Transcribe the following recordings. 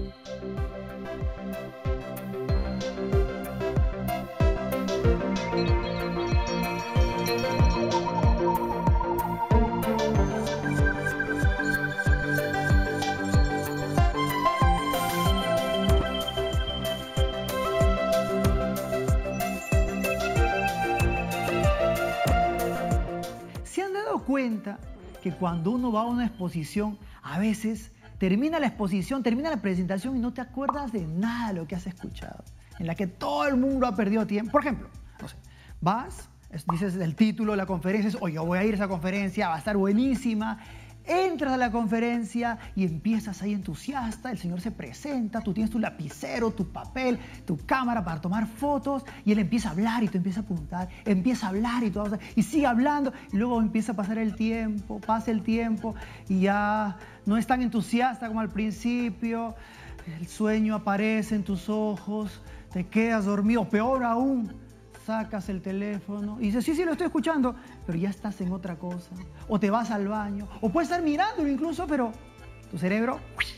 ¿Se han dado cuenta que cuando uno va a una exposición, a veces termina la exposición, termina la presentación y no te acuerdas de nada de lo que has escuchado? En la que todo el mundo ha perdido tiempo. Por ejemplo, no sé, vas, dices el título de la conferencia, es, oye, yo voy a ir a esa conferencia, va a estar buenísima. Entras a la conferencia y empiezas ahí entusiasta, el señor se presenta, tú tienes tu lapicero, tu papel, tu cámara para tomar fotos y él empieza a hablar y tú empiezas a apuntar, empieza a hablar y, todo, y sigue hablando y luego empieza a pasar el tiempo, pasa el tiempo y ya no es tan entusiasta como al principio, el sueño aparece en tus ojos, te quedas dormido, peor aún, sacas el teléfono y dices, sí, lo estoy escuchando, pero ya estás en otra cosa. O te vas al baño, o puedes estar mirándolo incluso, pero tu cerebro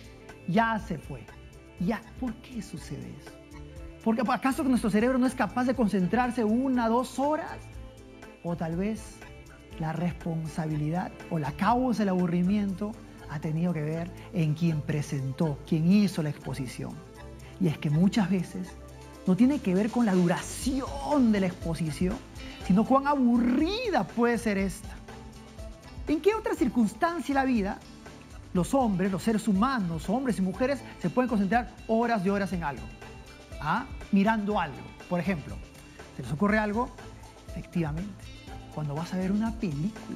ya se fue. Ya, ¿por qué sucede eso? ¿Porque acaso nuestro cerebro no es capaz de concentrarse 1 o 2 horas? O tal vez la responsabilidad o la causa del aburrimiento ha tenido que ver en quien presentó, quien hizo la exposición. Y es que muchas veces no tiene que ver con la duración de la exposición, sino cuán aburrida puede ser esta. ¿En qué otra circunstancia de la vida los hombres, los seres humanos, hombres y mujeres, se pueden concentrar horas y horas en algo? Mirando algo. Por ejemplo, ¿se les ocurre algo? Efectivamente, cuando vas a ver una película.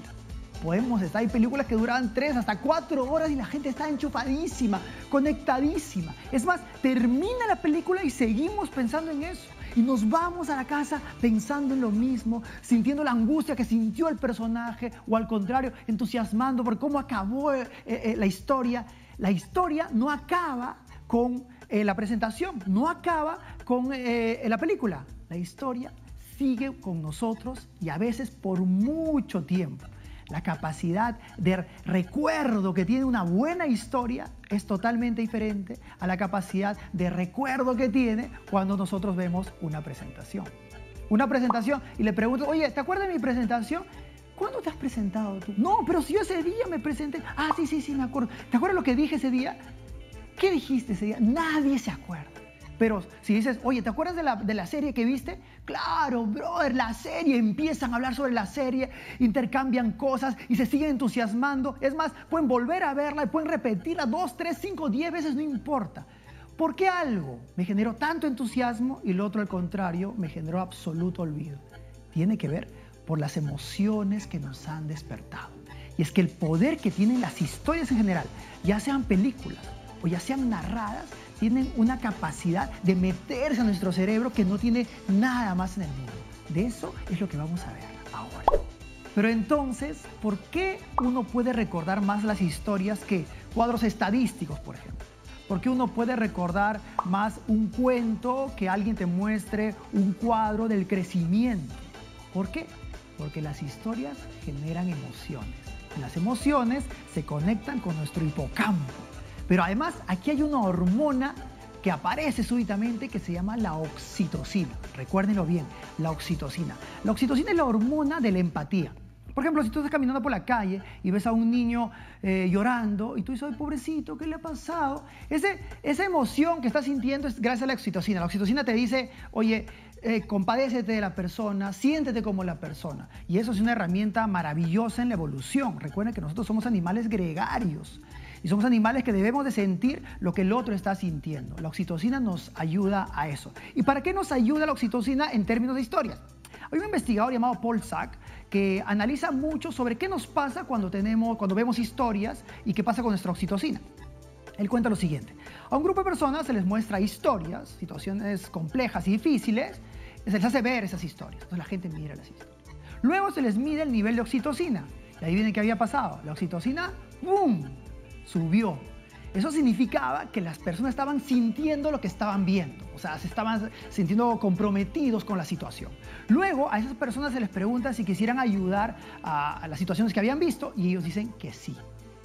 Hay películas que duraban 3 hasta 4 horas y la gente está enchufadísima, conectadísima. Es más, termina la película y seguimos pensando en eso. Y nos vamos a la casa pensando en lo mismo, sintiendo la angustia que sintió el personaje o al contrario, entusiasmando por cómo acabó la historia. La historia no acaba con la presentación, no acaba con la película. La historia sigue con nosotros y a veces por mucho tiempo. La capacidad de recuerdo que tiene una buena historia es totalmente diferente a la capacidad de recuerdo que tiene cuando nosotros vemos una presentación. Una presentación y le pregunto, oye, ¿te acuerdas de mi presentación? ¿Cuándo te has presentado tú? No, pero si yo ese día me presenté. Ah, sí, me acuerdo. ¿Te acuerdas lo que dije ese día? ¿Qué dijiste ese día? Nadie se acuerda. Pero si dices, oye, ¿te acuerdas de la serie que viste? Claro, brother, la serie. Empiezan a hablar sobre la serie, intercambian cosas y se siguen entusiasmando. Es más, pueden volver a verla y pueden repetirla 2, 3, 5, 10 veces, no importa. ¿Por qué algo me generó tanto entusiasmo y lo otro, al contrario, me generó absoluto olvido? Tiene que ver por las emociones que nos han despertado. Y es que el poder que tienen las historias en general, ya sean películas o ya sean narradas, tienen una capacidad de meterse a nuestro cerebro que no tiene nada más en el mundo. De eso es lo que vamos a ver ahora. Pero entonces, ¿por qué uno puede recordar más las historias que cuadros estadísticos, por ejemplo? ¿Por qué uno puede recordar más un cuento que alguien te muestre un cuadro del crecimiento? ¿Por qué? Porque las historias generan emociones. Las emociones se conectan con nuestro hipocampo. Pero además, aquí hay una hormona que aparece súbitamente que se llama la oxitocina. Recuérdenlo bien, la oxitocina. La oxitocina es la hormona de la empatía. Por ejemplo, si tú estás caminando por la calle y ves a un niño llorando y tú dices, ay, pobrecito, ¿qué le ha pasado? Esa emoción que estás sintiendo es gracias a la oxitocina. La oxitocina te dice, oye, compadécete de la persona, siéntete como la persona. Y eso es una herramienta maravillosa en la evolución. Recuerden que nosotros somos animales gregarios. Y somos animales que debemos de sentir lo que el otro está sintiendo. La oxitocina nos ayuda a eso. ¿Y para qué nos ayuda la oxitocina en términos de historias? Hay un investigador llamado Paul Sack que analiza mucho sobre qué nos pasa cuando vemos historias y qué pasa con nuestra oxitocina. Él cuenta lo siguiente. A un grupo de personas se les muestra historias, situaciones complejas y difíciles, se les hace ver esas historias. Entonces la gente mira las historias. Luego se les mide el nivel de oxitocina. Y ahí viene qué había pasado. La oxitocina, ¡boom!, subió. Eso significaba que las personas estaban sintiendo lo que estaban viendo, o sea, se estaban sintiendo comprometidos con la situación. Luego a esas personas se les pregunta si quisieran ayudar a las situaciones que habían visto y ellos dicen que sí. Efectivamente.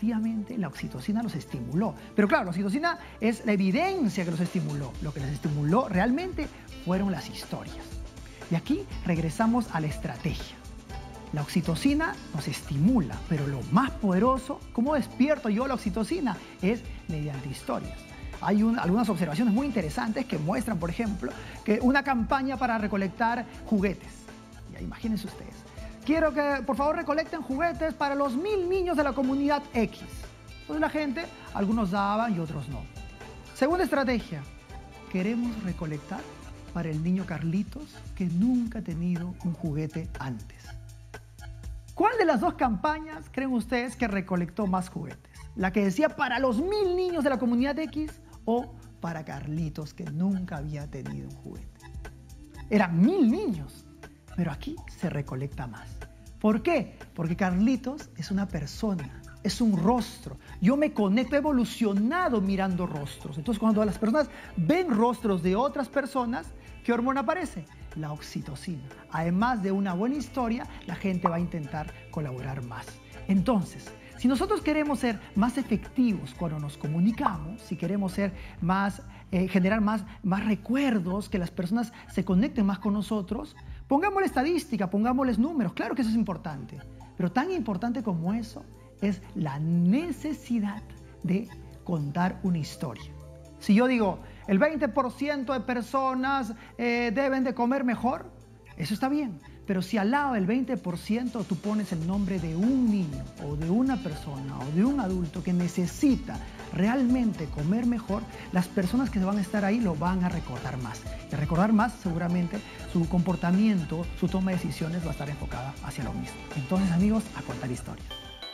efectivamente la oxitocina los estimuló. Pero claro, la oxitocina es la evidencia que los estimuló. Lo que les estimuló realmente fueron las historias. Y aquí regresamos a la estrategia. La oxitocina nos estimula, pero lo más poderoso, ¿cómo despierto yo la oxitocina? Es mediante historias. Hay algunas observaciones muy interesantes que muestran, por ejemplo, que una campaña para recolectar juguetes. Ya, imagínense ustedes. Quiero que, por favor, recolecten juguetes para los 1000 niños de la comunidad X. Entonces la gente, algunos daban y otros no. Segunda estrategia, queremos recolectar para el niño Carlitos que nunca ha tenido un juguete antes. ¿Cuál de las dos campañas creen ustedes que recolectó más juguetes? ¿La que decía para los 1000 niños de la comunidad X o para Carlitos que nunca había tenido un juguete? Eran 1000 niños, pero aquí se recolecta más. ¿Por qué? Porque Carlitos es una persona, es un rostro. Yo me conecto, he evolucionado mirando rostros. Entonces cuando las personas ven rostros de otras personas, ¿qué hormona aparece? La oxitocina. Además de una buena historia, la gente va a intentar colaborar más. Entonces, si nosotros queremos ser más efectivos cuando nos comunicamos, si queremos ser más, generar más recuerdos, que las personas se conecten más con nosotros, pongámosle estadística, pongámosles números. Claro que eso es importante, pero tan importante como eso es la necesidad de contar una historia. Si yo digo, el 20% de personas deben de comer mejor, eso está bien. Pero si al lado del 20% tú pones el nombre de un niño o de una persona o de un adulto que necesita realmente comer mejor, las personas que van a estar ahí lo van a recordar más. Y al recordar más, seguramente su comportamiento, su toma de decisiones va a estar enfocada hacia lo mismo. Entonces, amigos, a contar historias.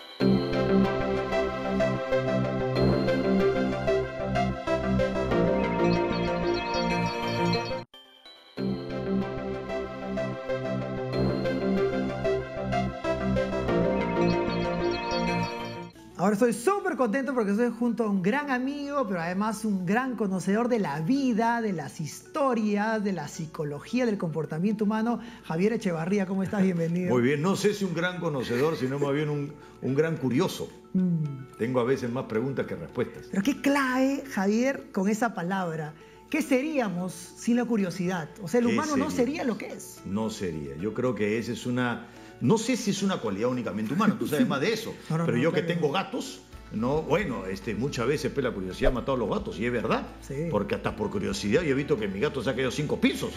Ahora estoy súper contento porque estoy junto a un gran amigo, pero además un gran conocedor de la vida, de las historias, de la psicología, del comportamiento humano. Javier Echevarría, ¿cómo estás? Bienvenido. Muy bien, no sé si un gran conocedor, sino más bien un gran curioso. Tengo a veces más preguntas que respuestas. Pero qué clave, Javier, con esa palabra. ¿Qué seríamos sin la curiosidad? O sea, el humano no sería lo que es. No sería. Yo creo que esa es una... No sé si es una cualidad únicamente humana, tú sabes más de eso. Pero yo que tengo gatos, no, bueno, muchas veces la curiosidad ha matado a los gatos, y es verdad. Sí. Porque hasta por curiosidad yo he visto que mi gato se ha caído 5 pisos.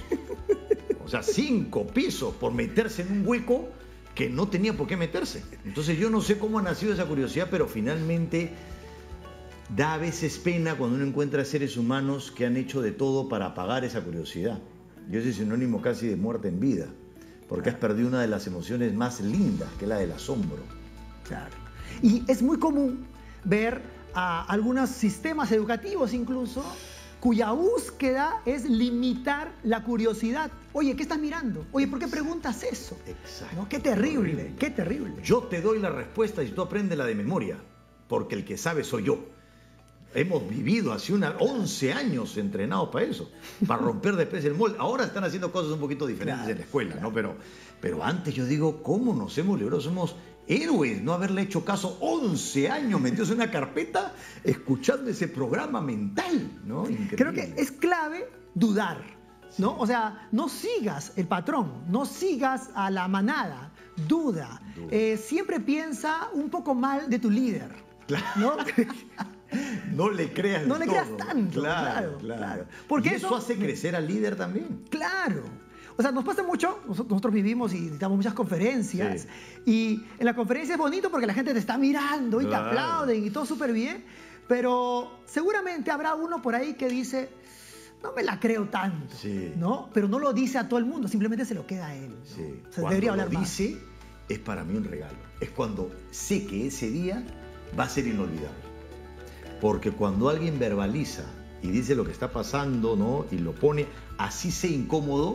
O sea, 5 pisos por meterse en un hueco que no tenía por qué meterse. Entonces yo no sé cómo ha nacido esa curiosidad, pero finalmente da a veces pena cuando uno encuentra seres humanos que han hecho de todo para apagar esa curiosidad. Y eso es sinónimo casi de muerte en vida. Porque has perdido una de las emociones más lindas, que es la del asombro. Claro. Y es muy común ver a algunos sistemas educativos incluso, cuya búsqueda es limitar la curiosidad. Oye, ¿qué estás mirando? Oye, ¿por qué preguntas eso? Exacto. ¿No? Qué terrible, qué terrible. Yo te doy la respuesta y tú apréndela de memoria, porque el que sabe soy yo. Hemos vivido hace 11 años entrenados para eso, para romper después el molde. Ahora están haciendo cosas un poquito diferentes en la escuela, ¿no? Pero antes yo digo, ¿cómo nos hemos librado? Somos héroes no haberle hecho caso 11 años metidos en una carpeta escuchando ese programa mental, ¿no? Increíble. Creo que es clave dudar, ¿no? O sea, no sigas el patrón, no sigas a la manada, duda. Siempre piensa un poco mal de tu líder, ¿no? No le creas No le todo. creas tanto, claro. Porque y eso hace crecer al líder también. Claro. O sea, nos pasa mucho, nosotros vivimos y damos muchas conferencias, y en la conferencia es bonito porque la gente te está mirando y te aplauden y todo súper bien, pero seguramente habrá uno por ahí que dice, no me la creo tanto, ¿no? Pero no lo dice a todo el mundo, simplemente se lo queda a él, ¿no? O sea, debería hablar más. Dice, es para mí un regalo. Es cuando sé que ese día va a ser inolvidable. Porque cuando alguien verbaliza y dice lo que está pasando, ¿no? Y lo pone, así sea incómodo,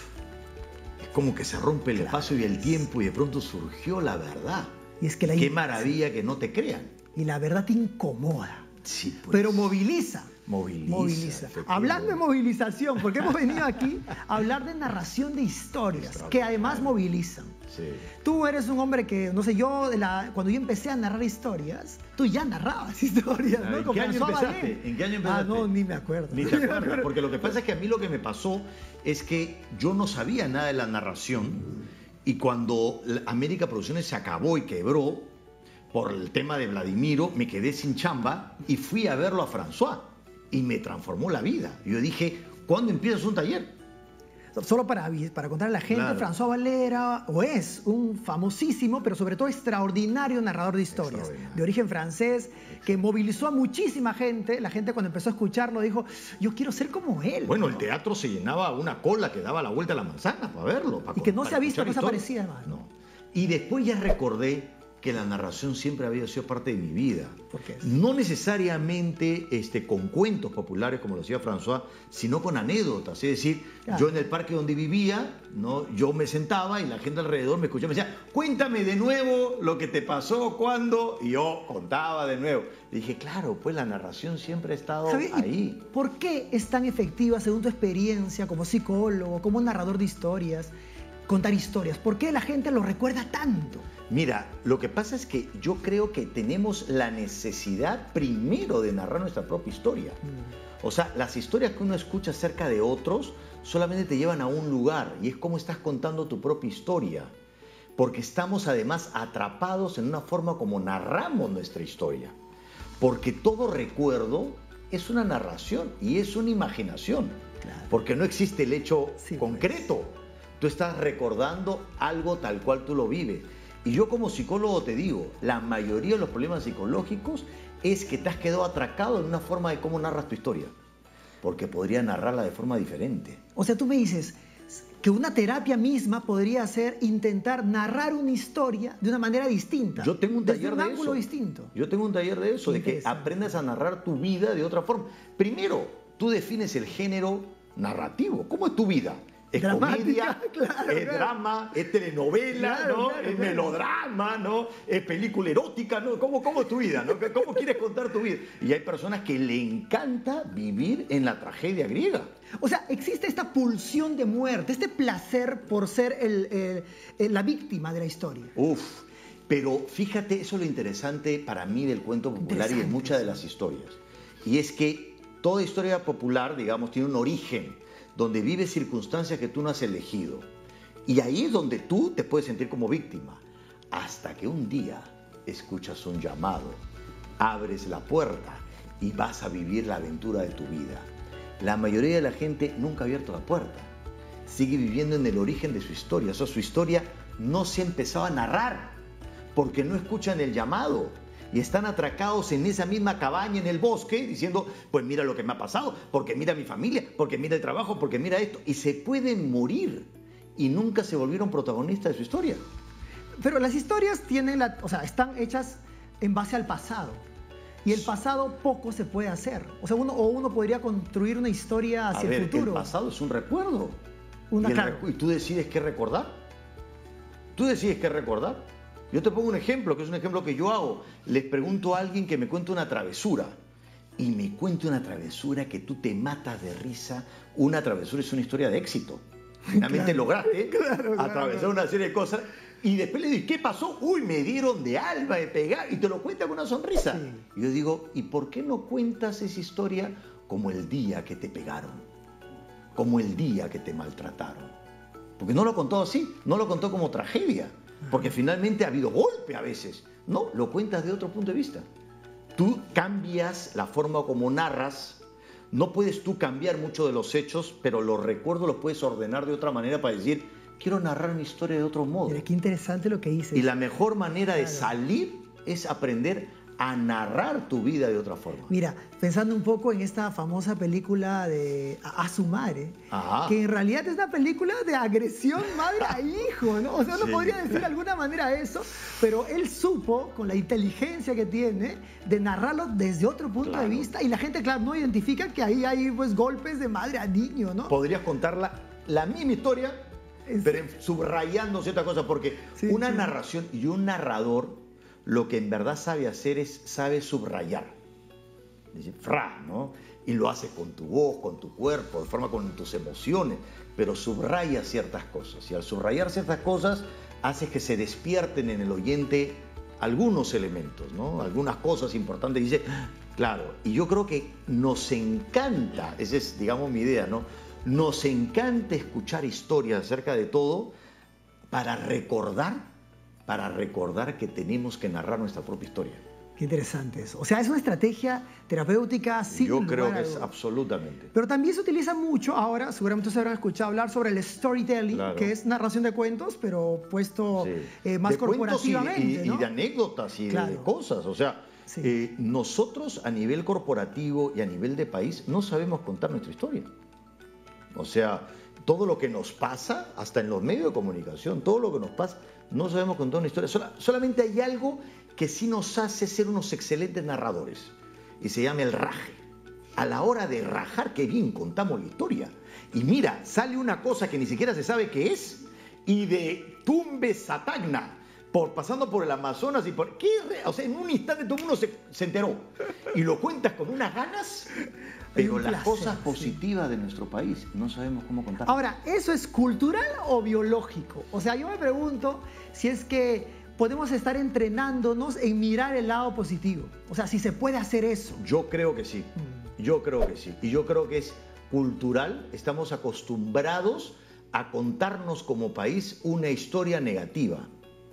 es como que se rompe el espacio y el tiempo y de pronto surgió la verdad. Y es que qué maravilla que no te crean. Y la verdad te incomoda. Sí, pues. Pero moviliza. Moviliza. Hablando de movilización, porque hemos venido aquí a hablar de narración de historias, que además movilizan. Sí. Tú eres un hombre que, no sé, cuando yo empecé a narrar historias, tú ya narrabas historias, ¿no? ¿En qué año empezaste? ¿En qué año empezaste? Ah, no, ni me acuerdo. Ni te acuerdas, porque lo que pasa es que a mí lo que me pasó es que yo no sabía nada de la narración y cuando América Producciones se acabó y quebró por el tema de Vladimiro, me quedé sin chamba y fui a verlo a François y me transformó la vida. Yo dije, ¿cuándo empiezas un taller? Solo para contarle a la gente, Claro. François Valera es un famosísimo, pero sobre todo extraordinario narrador de historias, de origen francés, que movilizó a muchísima gente. La gente cuando empezó a escucharlo dijo, yo quiero ser como él. Bueno, ¿no? el teatro se llenaba una cola que daba la vuelta a la manzana para verlo. Y que no se ha visto escuchar cosa historias. parecida, además. No. Y después ya recordé que la narración siempre había sido parte de mi vida. ¿Por qué? No necesariamente con cuentos populares como lo hacía François, sino con anécdotas. Es decir, Claro. yo en el parque donde vivía, ¿no? Yo me sentaba y la gente alrededor me escuchaba y me decía, cuéntame de nuevo lo que te pasó, cuándo, y yo contaba de nuevo. Y dije, claro, pues la narración siempre ha estado Javier, ¿y ahí. ¿por qué es tan efectiva, según tu experiencia como psicólogo, como narrador de historias, contar historias? ¿Por qué la gente lo recuerda tanto? Mira, lo que pasa es que yo creo que tenemos la necesidad primero de narrar nuestra propia historia. O sea, las historias que uno escucha acerca de otros solamente te llevan a un lugar y es como estás contando tu propia historia. Porque estamos además atrapados en una forma como narramos nuestra historia. Porque todo recuerdo es una narración y es una imaginación. Claro. Porque no existe el hecho Sí, concreto. Tú estás recordando algo tal cual tú lo vives. Y yo como psicólogo te digo, la mayoría de los problemas psicológicos es que te has quedado atracado en una forma de cómo narras tu historia. Porque podría narrarla de forma diferente. O sea, tú me dices que una terapia misma podría ser intentar narrar una historia de una manera distinta. Yo tengo un desde taller un de ángulo eso. distinto. Yo tengo un taller de eso, Qué de que interesante. aprendas a narrar tu vida de otra forma. Primero, tú defines el género narrativo. ¿Cómo es tu vida? ¿Es Dramática, comedia? claro, ¿Es claro. drama? ¿Es telenovela? Claro, ¿No? claro, ¿Es claro. melodrama? ¿No? ¿Es película erótica? ¿No? ¿Cómo es tu vida? ¿No? ¿Cómo quieres contar tu vida? Y hay personas que le encanta vivir en la tragedia griega. O sea, existe esta pulsión de muerte, este placer por ser la víctima de la historia. Uf, pero fíjate, eso es lo interesante para mí del cuento popular y de Interesante, muchas de sí. las historias. Y es que toda historia popular, digamos, tiene un origen donde vives circunstancias que tú no has elegido. Y ahí es donde tú te puedes sentir como víctima. Hasta que un día escuchas un llamado, abres la puerta y vas a vivir la aventura de tu vida. La mayoría de la gente nunca ha abierto la puerta. Sigue viviendo en el origen de su historia. O sea, su historia no se ha empezado a narrar porque no escuchan el llamado y están atracados en esa misma cabaña en el bosque diciendo, pues mira lo que me ha pasado, porque mira mi familia, porque mira el trabajo, porque mira esto. Y se pueden morir y nunca se volvieron protagonistas de su historia. Pero las historias están hechas en base al pasado. Y el pasado poco se puede hacer. O sea, uno podría construir una historia hacia el futuro. El pasado es un recuerdo. Claro. Y tú decides qué recordar. Tú decides qué recordar. Yo te pongo un ejemplo, que es un ejemplo que yo hago. Les pregunto a alguien que me cuente una travesura. Y me cuente una travesura que tú te matas de risa. Una travesura es una historia de éxito. Finalmente lograste atravesar una serie de cosas. Y después le digo, ¿qué pasó? Uy, me dieron de alma, de pegar. Y te lo cuenta con una sonrisa. Sí. Y yo digo, ¿y por qué no cuentas esa historia como el día que te pegaron? Como el día que te maltrataron. Porque no lo contó así, no lo contó como tragedia. Porque finalmente ha habido golpe a veces. No, lo cuentas de otro punto de vista. Tú cambias la forma como narras. No puedes tú cambiar mucho de los hechos, pero los recuerdos los puedes ordenar de otra manera para decir, quiero narrar mi historia de otro modo. Mira, qué interesante lo que dices. Y la mejor manera de Claro. salir es aprender a narrar tu vida de otra forma. Mira, pensando un poco en esta famosa película de A su madre, Ajá. que en realidad es una película de agresión madre a hijo, ¿no? O sea, uno Sí. podría decir de alguna manera eso, pero él supo, con la inteligencia que tiene, de narrarlo desde otro punto Claro. de vista, y la gente, claro, no identifica que ahí hay pues golpes de madre a niño, ¿no? Podrías contarla la misma historia, Es- pero subrayando cierta cosa, porque Sí, una sí. narración y un narrador lo que en verdad sabe hacer es sabe subrayar. Dice, fra, ¿no? Y lo haces con tu voz, con tu cuerpo, de forma con tus emociones, pero subraya ciertas cosas. Y al subrayar ciertas cosas, haces que se despierten en el oyente algunos elementos, ¿no? Algunas cosas importantes. Dice, claro, y yo creo que nos encanta, esa es, digamos, mi idea, ¿no? Nos encanta escuchar historias acerca de todo para recordar que tenemos que narrar nuestra propia historia. Qué interesante eso. O sea, es una estrategia terapéutica sin Yo creo lugar a que es dudas. absolutamente. Pero también se utiliza mucho ahora, seguramente ustedes habrán escuchado hablar sobre el storytelling, Claro. que es narración de cuentos, pero puesto Sí. más De cuentos corporativamente, y ¿no? de anécdotas y Claro. de cosas. O sea, Sí. nosotros a nivel corporativo y a nivel de país no sabemos contar nuestra historia. O sea, todo lo que nos pasa, hasta en los medios de comunicación, todo lo que nos pasa, no sabemos contar una historia. Solamente hay algo que sí nos hace ser unos excelentes narradores, y se llama el raje. A la hora de rajar, qué bien contamos la historia. Y mira, sale una cosa que ni siquiera se sabe qué es, y de Tumbes a Tacna, pasando por el Amazonas y por... O sea, en un instante todo el mundo se enteró. Y lo cuentas con unas ganas, pero un las placer, cosas sí. positivas de nuestro país no sabemos cómo contar. Ahora, ¿eso es cultural o biológico? O sea, yo me pregunto si es que podemos estar entrenándonos en mirar el lado positivo. O sea, si se puede hacer eso. Yo creo que sí, yo creo que sí. Y yo creo que es cultural, estamos acostumbrados a contarnos como país una historia negativa.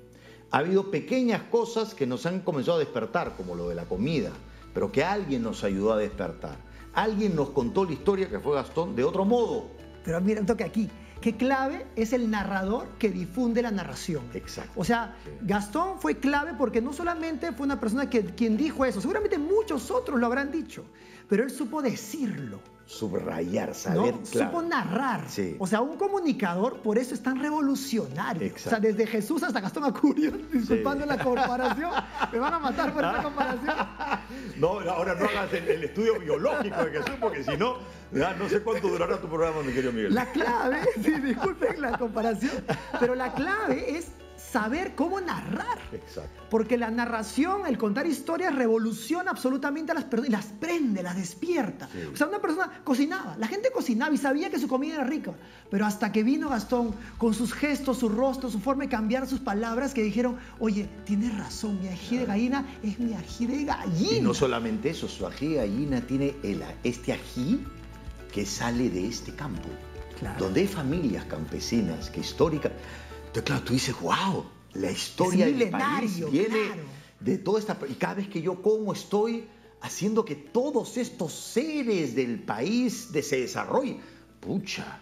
Ha habido pequeñas cosas que nos han comenzado a despertar, como lo de la comida, pero que alguien nos ayudó a despertar. Alguien nos contó la historia, que fue Gastón, de otro modo. Pero mira, un toque aquí. Qué clave es el narrador que difunde la narración. Exacto. O sea, Sí. Gastón fue clave porque no solamente fue una persona quien dijo eso, seguramente muchos otros lo habrán dicho, pero él supo decirlo. Subrayar, saber, ¿No? claro. Supo narrar. Sí. O sea, un comunicador por eso es tan revolucionario. Exacto. O sea, desde Jesús hasta Gastón Acurio, disculpando la comparación, me van a matar por esta comparación. No, ahora no hagas el estudio biológico de Jesús, porque si no, ya no sé cuánto durará tu programa, mi querido Miguel. La clave, sí, disculpen la comparación, pero la clave es saber cómo narrar. Exacto. Porque la narración, el contar historias, revoluciona absolutamente a las personas y las prende, las despierta. Sí. O sea, una persona cocinaba, la gente cocinaba y sabía que su comida era rica, pero hasta que vino Gastón con sus gestos, su rostro, su forma de cambiar sus palabras, que dijeron, oye, tienes razón, mi ají de gallina es mi ají de gallina. Y no solamente eso, su ají de gallina tiene este ají que sale de este campo, Claro. donde hay familias campesinas que históricas. Entonces, claro, tú dices, wow, la historia Es del país milenario, viene claro. de toda esta... Y cada vez que yo como estoy haciendo que todos estos seres del país se desarrollen. Pucha.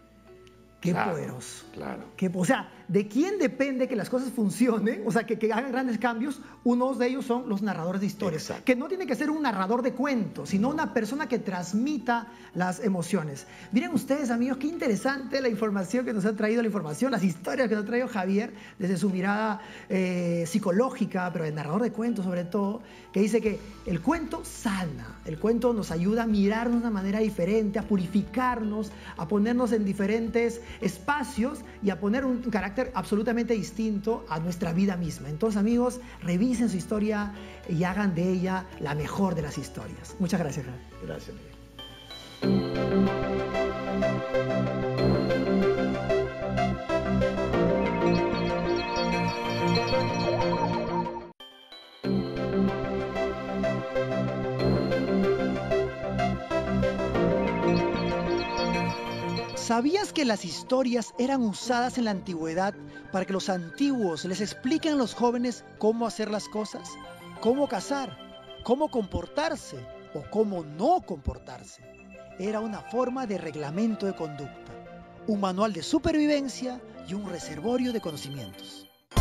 Qué Claro, poderoso. Claro. O sea, ¿de quién depende que las cosas funcionen? O sea, que hagan grandes cambios. Unos de ellos son los narradores de historias. Exacto. Que no tiene que ser un narrador de cuentos, sino una persona que transmita las emociones. Miren ustedes, amigos, qué interesante la información que nos ha traído, las historias que nos ha traído Javier, desde su mirada psicológica, pero el narrador de cuentos sobre todo, que dice que el cuento sana, el cuento nos ayuda a mirarnos de una manera diferente, a purificarnos, a ponernos en diferentes espacios y a poner un carácter absolutamente distinto a nuestra vida misma. Entonces, amigos, revisen su historia y hagan de ella la mejor de las historias. Muchas gracias, Javier. Gracias, Miguel. ¿Sabías que las historias eran usadas en la antigüedad para que los antiguos les expliquen a los jóvenes cómo hacer las cosas? ¿Cómo cazar? ¿Cómo comportarse? ¿O cómo no comportarse? Era una forma de reglamento de conducta, un manual de supervivencia y un reservorio de conocimientos.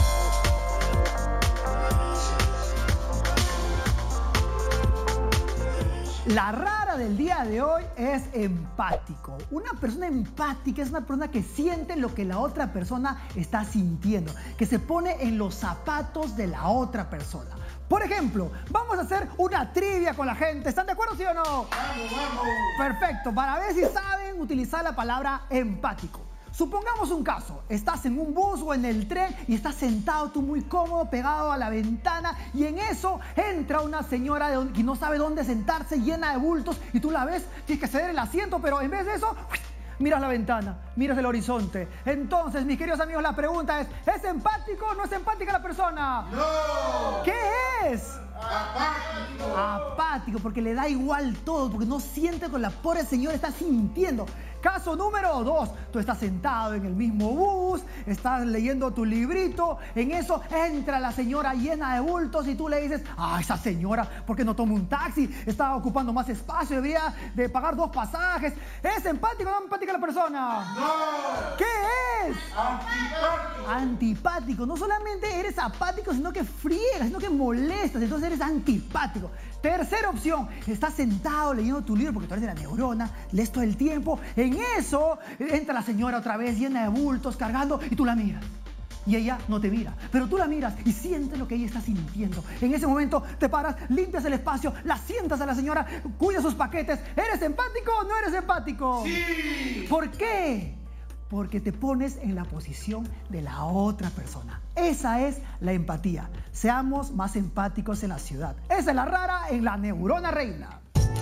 La rara del día de hoy es empático. Una persona empática es una persona que siente lo que la otra persona está sintiendo, que se pone en los zapatos de la otra persona. Por ejemplo, vamos a hacer una trivia con la gente. ¿Están de acuerdo, sí o no? ¡Vamos, vamos! Perfecto, para ver si saben utilizar la palabra empático. supongamos un caso. Estás en un bus o en el tren y estás sentado tú muy cómodo, pegado a la ventana, y en eso entra una señora que no sabe dónde sentarse, llena de bultos, y tú la ves, tienes que ceder el asiento, pero en vez de eso, miras la ventana, miras el horizonte. Entonces, mis queridos amigos, la pregunta ¿es empático o no es empática la persona? ¡No! ¿Qué es? ¡Apático! Apático, porque le da igual todo, porque no siente con la pobre señora, está sintiendo. Caso número 2, tú estás sentado en el mismo bus, estás leyendo tu librito, en eso entra la señora llena de bultos y tú le dices, esa señora, ¿por qué no toma un taxi? Está ocupando más espacio, debería de pagar 2 pasajes. ¿Es empático o no empática la persona? ¡No! ¿Qué es? ¡Antipático! Antipático. No solamente eres apático, sino que friegas, sino que molestas, entonces eres antipático. Tercera opción, estás sentado leyendo tu libro porque tú eres de la neurona, lees todo el tiempo. En eso entra la señora otra vez llena de bultos, cargando, y tú la miras. Y ella no te mira, pero tú la miras y sientes lo que ella está sintiendo. En ese momento te paras, limpias el espacio, la sientas a la señora, cuidas sus paquetes. ¿Eres empático o no eres empático? ¡Sí! ¿Por qué? Porque te pones en la posición de la otra persona. Esa es la empatía. Seamos más empáticos en la ciudad. Esa es la rara en la neurona reina.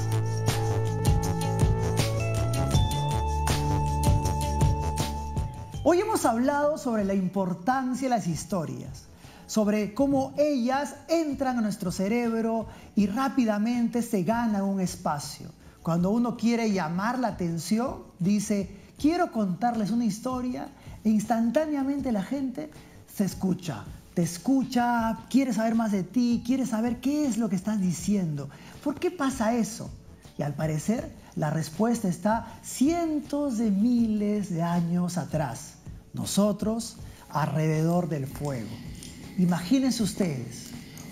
Hoy hemos hablado sobre la importancia de las historias, sobre cómo ellas entran a nuestro cerebro y rápidamente se ganan un espacio. Cuando uno quiere llamar la atención, dice, quiero contarles una historia, e instantáneamente la gente se escucha, te escucha, quiere saber más de ti, quiere saber qué es lo que estás diciendo. ¿Por qué pasa eso? Y al parecer, la respuesta está cientos de miles de años atrás. Nosotros, alrededor del fuego. Imagínense ustedes,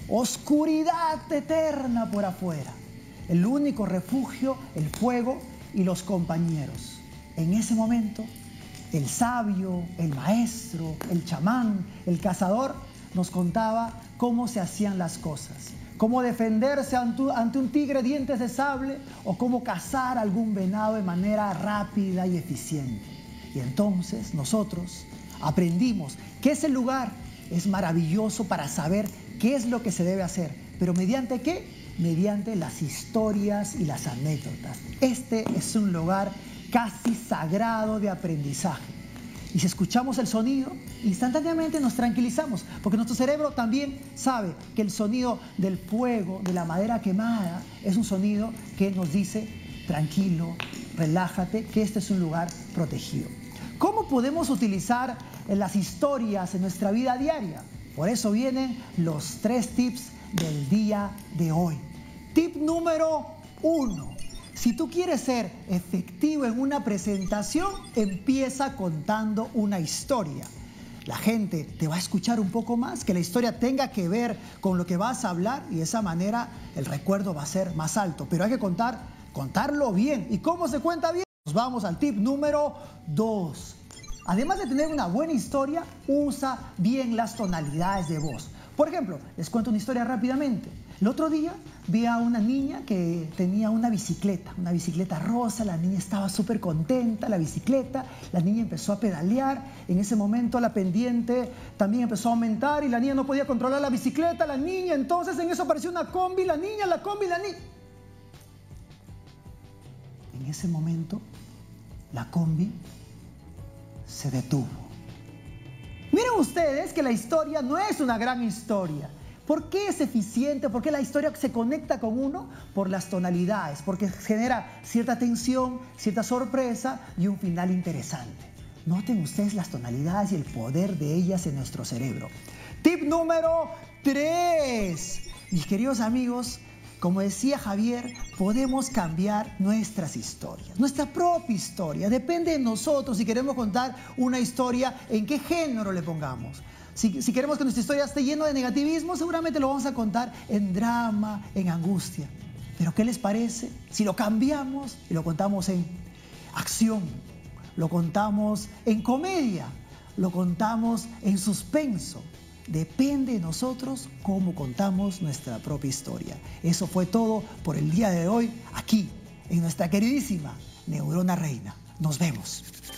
oscuridad eterna por afuera. El único refugio, el fuego y los compañeros. En ese momento, el sabio, el maestro, el chamán, el cazador, nos contaba cómo se hacían las cosas. Cómo defenderse ante un tigre dientes de sable o cómo cazar algún venado de manera rápida y eficiente. Y entonces nosotros aprendimos que ese lugar es maravilloso para saber qué es lo que se debe hacer. ¿Pero mediante qué? Mediante las historias y las anécdotas. Este es un lugar casi sagrado de aprendizaje. Y si escuchamos el sonido, instantáneamente nos tranquilizamos, porque nuestro cerebro también sabe que el sonido del fuego, de la madera quemada, es un sonido que nos dice, tranquilo, relájate, que este es un lugar protegido. ¿Cómo podemos utilizar las historias en nuestra vida diaria? Por eso vienen los 3 tips del día de hoy. Tip número 1. Si tú quieres ser efectivo en una presentación, empieza contando una historia. La gente te va a escuchar un poco más, que la historia tenga que ver con lo que vas a hablar y de esa manera el recuerdo va a ser más alto. Pero hay que contarlo bien. ¿Y cómo se cuenta bien? Nos vamos al tip número 2. Además de tener una buena historia, usa bien las tonalidades de voz. Por ejemplo, les cuento una historia rápidamente. El otro día vi a una niña que tenía una bicicleta rosa, la niña estaba súper contenta, la bicicleta, la niña empezó a pedalear, en ese momento la pendiente también empezó a aumentar y la niña no podía controlar la bicicleta, la niña, entonces en eso apareció una combi, la niña. En ese momento, la combi se detuvo. Miren ustedes que la historia no es una gran historia. ¿Por qué es eficiente? ¿Por qué la historia se conecta con uno? Por las tonalidades, porque genera cierta tensión, cierta sorpresa y un final interesante. Noten ustedes las tonalidades y el poder de ellas en nuestro cerebro. Tip número 3. Mis queridos amigos, como decía Javier, podemos cambiar nuestras historias, nuestra propia historia. Depende de nosotros si queremos contar una historia, en qué género le pongamos. Si queremos que nuestra historia esté llena de negativismo, seguramente lo vamos a contar en drama, en angustia. Pero ¿qué les parece si lo cambiamos y lo contamos en acción? Lo contamos en comedia, lo contamos en suspenso. Depende de nosotros cómo contamos nuestra propia historia. Eso fue todo por el día de hoy, aquí, en nuestra queridísima Neurona Reina. Nos vemos.